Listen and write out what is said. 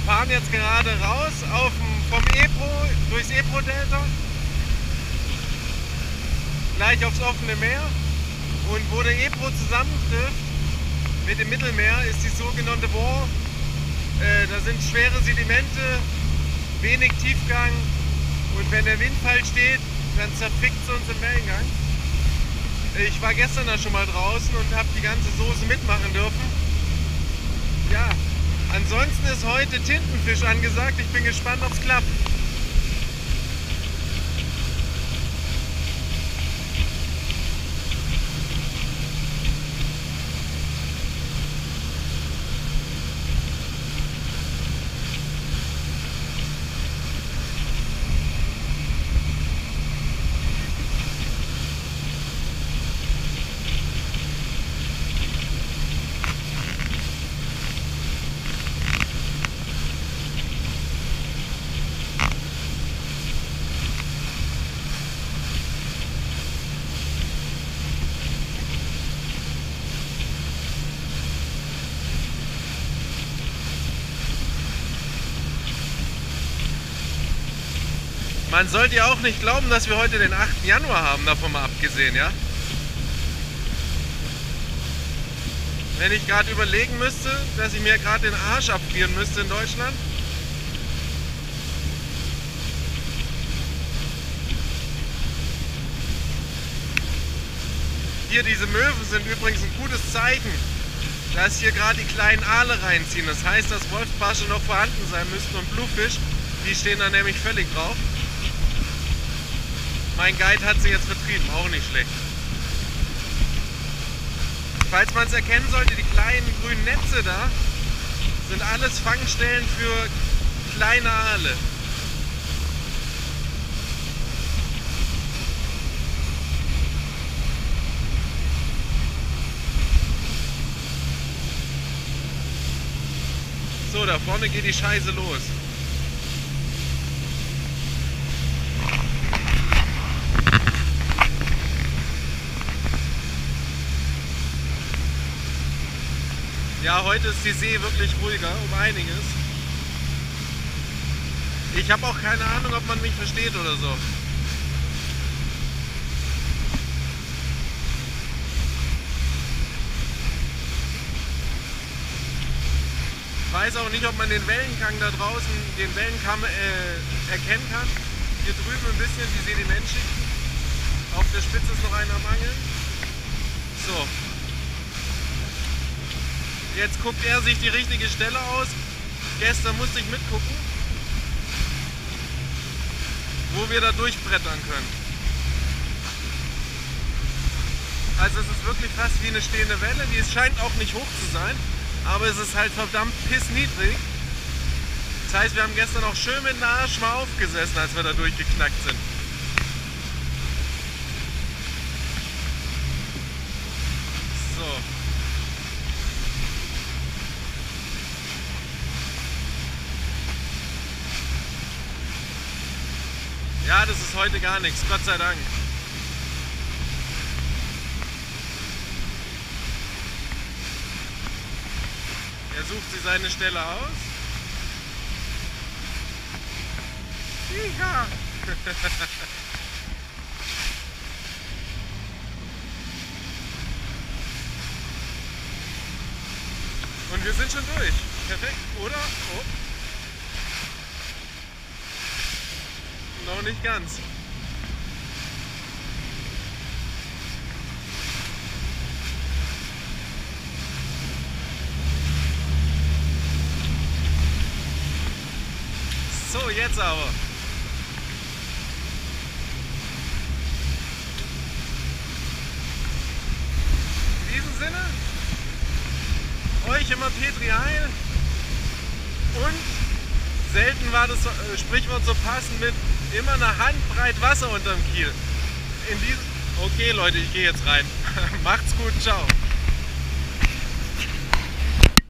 fahren jetzt gerade raus vom Ebro, durchs Ebro-Delta, gleich aufs offene Meer. Und wo der Ebro zusammentrifft mit dem Mittelmeer, ist die sogenannte War. Da sind schwere Sedimente, wenig Tiefgang, und wenn der Windfall steht, dann zerfickt es uns im Wellengang. Ich war gestern da schon mal draußen und habe die ganze Soße mitmachen dürfen. Ja, ansonsten ist heute Tintenfisch angesagt. Ich bin gespannt, ob es klappt. Man sollte ja auch nicht glauben, dass wir heute den 8. Januar haben, davon mal abgesehen, ja? Wenn ich gerade überlegen müsste, dass ich mir gerade den Arsch abfrieren müsste in Deutschland. Hier, diese Möwen sind übrigens ein gutes Zeichen, dass hier gerade die kleinen Aale reinziehen. Das heißt, dass Wolfsbarsche noch vorhanden sein müssten und Bluefisch, die stehen da nämlich völlig drauf. Mein Guide hat sie jetzt vertrieben, auch nicht schlecht. Falls man es erkennen sollte, die kleinen grünen Netze da sind alles Fangstellen für kleine Aale. So, da vorne geht die Scheiße los. Ja, heute ist die See wirklich ruhiger, um einiges. Ich habe auch keine Ahnung, ob man mich versteht oder so. Ich weiß auch nicht, ob man den Wellengang da draußen, den Wellenkamm erkennen kann. Hier drüben ein bisschen die Sedimentschicht. Auf der Spitze ist noch einer am Angeln. So. Jetzt guckt er sich die richtige Stelle aus. Gestern musste ich mitgucken, wo wir da durchbrettern können. Also es ist wirklich fast wie eine stehende Welle. Die scheint auch nicht hoch zu sein, aber es ist halt verdammt pissniedrig. Das heißt, wir haben gestern auch schön mit dem Arsch mal aufgesessen, als wir da durchgeknackt sind. So. Ja, das ist heute gar nichts, Gott sei Dank. Er sucht sich seine Stelle aus. Ja. Und wir sind schon durch. Perfekt, oder? Oh. Noch nicht ganz. So, jetzt aber. In diesem Sinne, euch immer Petri Heil, und selten war das Sprichwort so passend mit immer eine Handbreit Wasser unterm Kiel. Okay Leute, ich gehe jetzt rein. Macht's gut, ciao.